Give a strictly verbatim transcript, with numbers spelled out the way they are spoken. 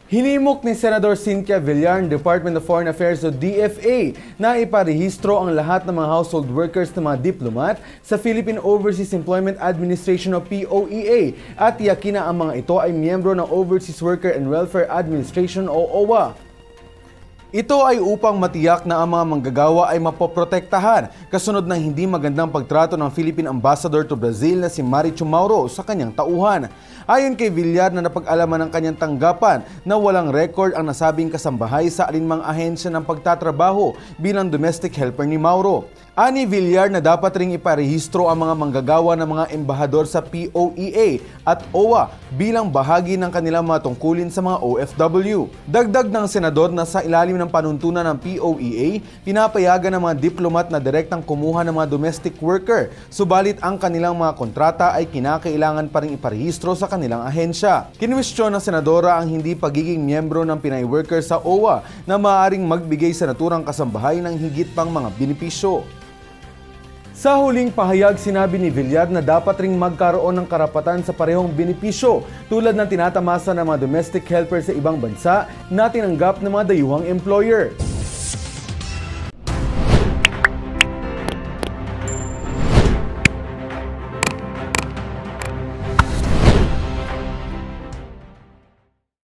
Hinimok ni Senador Cynthia Villar ng Department of Foreign Affairs o D F A na iparehistro ang lahat ng mga household workers ng mga diplomat sa Philippine Overseas Employment Administration o P O E A at tiyakin na ang mga ito ay miyembro ng Overseas Worker and Welfare Administration o O W A. Ito ay upang matiyak na ang mga manggagawa ay mapoprotektahan kasunod ng hindi magandang pagtrato ng Philippine Ambassador to Brazil na si Marichu Mauro sa kanyang tauhan. Ayon kay Villar na napag-alaman ng kanyang tanggapan na walang record ang nasabing kasambahay sa alinmang ahensya ng pagtatrabaho bilang domestic helper ni Mauro. Ani Villar na dapat ring iparehistro ang mga manggagawa ng mga embahador sa P O E A at O W A bilang bahagi ng kanilang mga tungkulin sa mga O F W. Dagdag ng senador na sa ilalim ng panuntunan ng P O E A, pinapayagan ng mga diplomat na direktang kumuha ng mga domestic worker, subalit ang kanilang mga kontrata ay kinakailangan pa ring iparehistro sa kanilang ahensya. Kinwestiyon ng senadora ang hindi pagiging miyembro ng Pinay worker sa O W A na maaaring magbigay sa naturang kasambahay ng higit pang mga benepisyo. Sa huling pahayag, sinabi ni Villar na dapat ring magkaroon ng karapatan sa parehong benepisyo tulad ng tinatamasa ng mga domestic helper sa ibang bansa na tinanggap ng mga dayuhang employer.